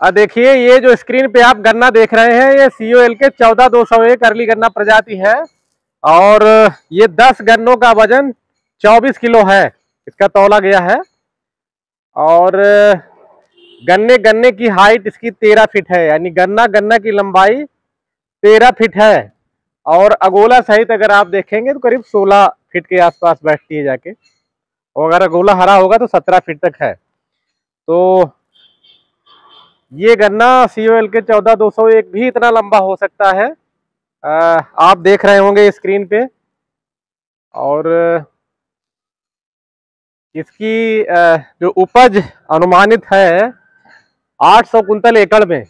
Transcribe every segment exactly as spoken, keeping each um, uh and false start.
अब देखिए ये जो स्क्रीन पे आप गन्ना देख रहे हैं ये सी ओ एल के चौदह दो सौ एक अर्ली गन्ना प्रजाति है और ये दस गन्नों का वजन चौबीस किलो है, इसका तौला गया है। और गन्ने गन्ने की हाइट इसकी तेरह फीट है, यानी गन्ना गन्ना की लंबाई तेरह फीट है। और अगोला सहित अगर आप देखेंगे तो करीब सोलह फीट के आसपास बैठती है जाके, और अगर अगोला हरा होगा तो सत्रह फीट तक है। तो ये गन्ना सी ओ एल के चौदह दो सौ एक भी इतना लंबा हो सकता है, आ, आप देख रहे होंगे स्क्रीन पे। और इसकी जो उपज अनुमानित है आठ सौ कुंतल एकड़ में,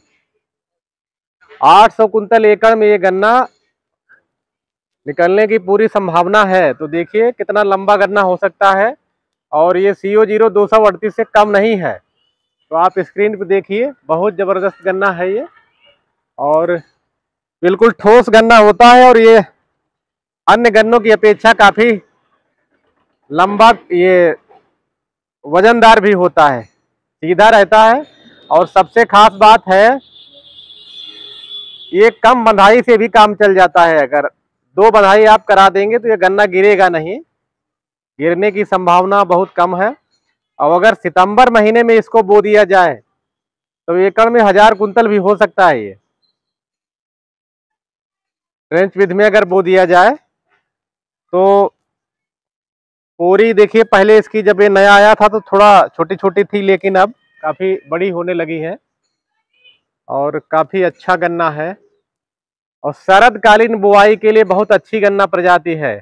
आठ सौ कुंतल एकड़ में ये गन्ना निकलने की पूरी संभावना है। तो देखिए कितना लंबा गन्ना हो सकता है, और ये सी ओ जीरो दो सौ अड़तीस से कम नहीं है। तो आप स्क्रीन पे देखिए, बहुत जबरदस्त गन्ना है ये, और बिल्कुल ठोस गन्ना होता है, और ये अन्य गन्नों की अपेक्षा काफी लंबा, ये वजनदार भी होता है, सीधा रहता है। और सबसे खास बात है ये कम बंधाई से भी काम चल जाता है। अगर दो बंधाई आप करा देंगे तो ये गन्ना गिरेगा नहीं, गिरने की संभावना बहुत कम है। और अगर सितंबर महीने में इसको बो दिया जाए तो एकड़ में हजार कुंतल भी हो सकता है। ये ट्रेंच विधि में अगर बो दिया जाए तो पूरी, देखिए पहले इसकी जब ये नया आया था तो थोड़ा छोटी छोटी थी, लेकिन अब काफी बड़ी होने लगी है और काफी अच्छा गन्ना है। और शरदकालीन बुआई के लिए बहुत अच्छी गन्ना प्रजाति है।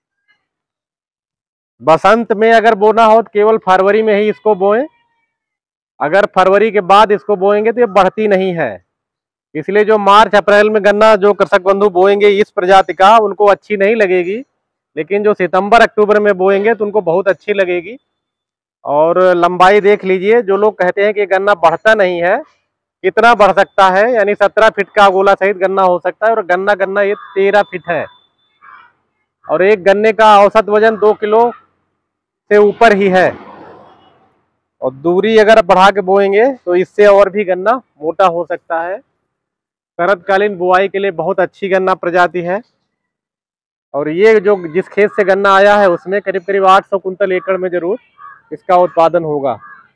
बसंत में अगर बोना हो तो केवल फरवरी में ही इसको बोएं, अगर फरवरी के बाद इसको बोएंगे तो ये बढ़ती नहीं है। इसलिए जो मार्च अप्रैल में गन्ना जो कृषक बंधु बोएंगे इस प्रजाति का, उनको अच्छी नहीं लगेगी, लेकिन जो सितंबर अक्टूबर में बोएंगे तो उनको बहुत अच्छी लगेगी। और लंबाई देख लीजिए, जो लोग कहते हैं कि गन्ना बढ़ता नहीं है, कितना बढ़ सकता है, यानी सत्रह फीट का गोला सहित गन्ना हो सकता है। और गन्ना गन्ना ये तेरह फीट है, और एक गन्ने का औसत वजन दो किलो से ऊपर ही है। और दूरी अगर बढ़ा के बोएंगे तो इससे और भी गन्ना मोटा हो सकता है। शरदकालीन बुआई के लिए बहुत अच्छी गन्ना प्रजाति है। और ये जो जिस खेत से गन्ना आया है उसमें करीब करीब आठ सौ कुंतल एकड़ में जरूर इसका उत्पादन होगा।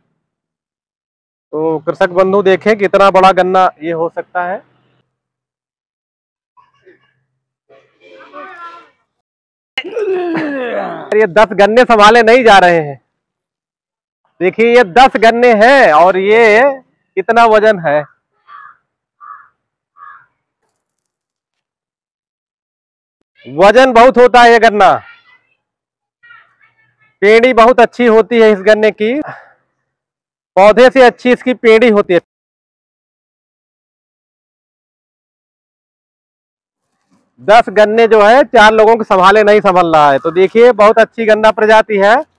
तो कृषक बंधु देखें कितना बड़ा गन्ना ये हो सकता है। ये दस गन्ने संभाले नहीं जा रहे हैं, देखिए ये दस गन्ने हैं और ये कितना वजन है। वजन बहुत होता है ये गन्ना, पेड़ी बहुत अच्छी होती है इस गन्ने की, पौधे से अच्छी इसकी पेड़ी होती है। दस गन्ने जो है चार लोगों को संभाले नहीं संभल रहा है। तो देखिए बहुत अच्छी गन्ना प्रजाति है।